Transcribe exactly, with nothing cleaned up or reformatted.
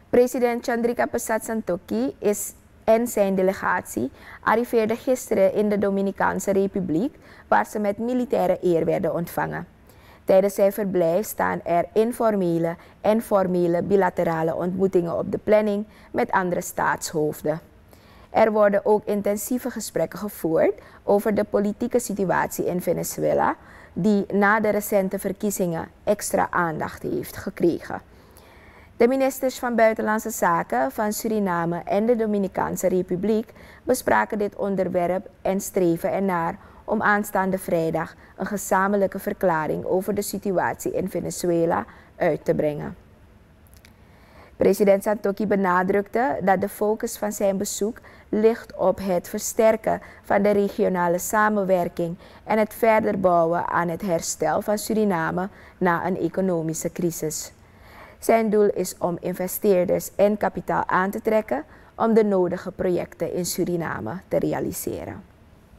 President Chandrika Persat Santokhi is en zijn delegatie arriveerden gisteren in de Dominicaanse Republiek, waar ze met militaire eer werden ontvangen. Tijdens zijn verblijf staan er informele en formele bilaterale ontmoetingen op de planning met andere staatshoofden. Er worden ook intensieve gesprekken gevoerd over de politieke situatie in Venezuela, die na de recente verkiezingen extra aandacht heeft gekregen. De ministers van Buitenlandse Zaken van Suriname en de Dominicaanse Republiek bespraken dit onderwerp en streven ernaar om aanstaande vrijdag een gezamenlijke verklaring over de situatie in Venezuela uit te brengen. President Santokhi benadrukte dat de focus van zijn bezoek ligt op het versterken van de regionale samenwerking en het verder bouwen aan het herstel van Suriname na een economische crisis. Zijn doel is om investeerders en kapitaal aan te trekken om de nodige projecten in Suriname te realiseren.